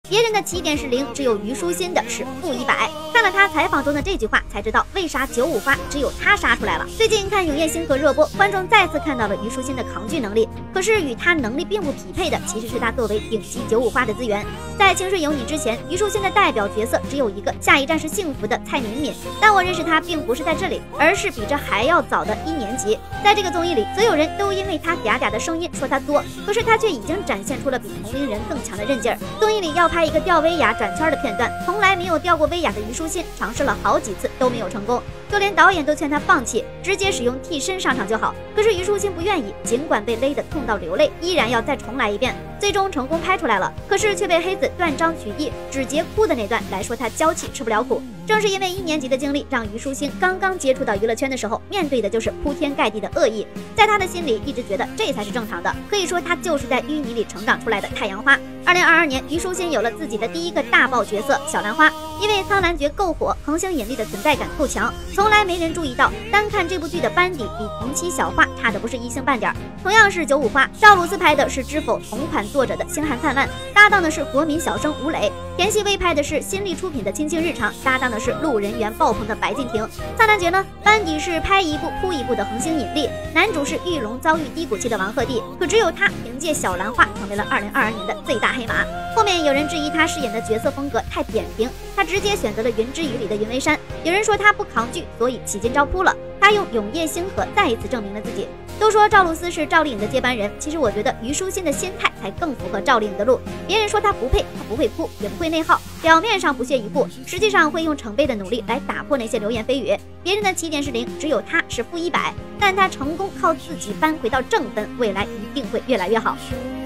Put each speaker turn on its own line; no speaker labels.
别人的起点是0，只有虞书欣的是-100。看了他采访中的这句话，才知道为啥95花只有他杀出来了。最近看《永夜星河》热播，观众再次看到了虞书欣的抗拒能力，可是与他能力并不匹配的，其实是他作为顶级95花的资源。在《清水有你》之前，虞书欣的代表角色只有一个，下一站是幸福的蔡敏敏，但我认识她并不是在这里，而是比这还要早的1年级。在这个综艺里，所有人都因为他嗲嗲的声音说他作，可是他却已经展现出了比同龄人更强的韧劲儿。综艺里要拍一个吊威亚转圈的片段，从来没有吊过威亚的虞书欣尝试了好几次都没有成功，就连导演都劝他放弃，直接使用替身上场就好。可是虞书欣不愿意，尽管被勒得痛到流泪，依然要再重来一遍。最终成功拍出来了，可是却被黑子断章取义，只截哭的那段来说他娇气吃不了苦。正是因为1年级的经历，让虞书欣刚刚接触到娱乐圈的时候，面对的就是铺天盖地的恶意，在他的心里一直觉得这才是正常的，可以说他就是在淤泥里成长出来的太阳花。2022年，虞书欣有了自己的第一个大爆角色小兰花，因为苍兰诀够火，恒星引力的存在感够强，从来没人注意到，单看这部剧的班底比同期小花差的不是一星半点。同样是95花，赵露思拍的是《知否》同款作者的星汉灿烂，搭档的是国民小生吴磊；田曦薇拍的是新力出品的《青青日常》，搭档的是路人缘爆棚的白敬亭。苍兰诀呢，班底是拍一部扑一部的恒星引力，男主是玉龙遭遇低谷期的王鹤棣，可只有他凭借小兰花成为了2022年的最大黑马。后面有人质疑他饰演的角色风格太扁平，他直接选择了《云之羽》里的云为山。有人说他不抗拒，所以起劲招扑了。他用永夜星河再一次证明了自己。都说赵露思是赵丽颖的接班人，其实我觉得虞书欣的心态才更符合赵丽颖的路。别人说她不配，她不会哭，也不会内耗，表面上不屑一顾，实际上会用成倍的努力来打破那些流言蜚语。别人的起点是0，只有他是-100，但他成功靠自己扳回到正分，未来一定会越来越好。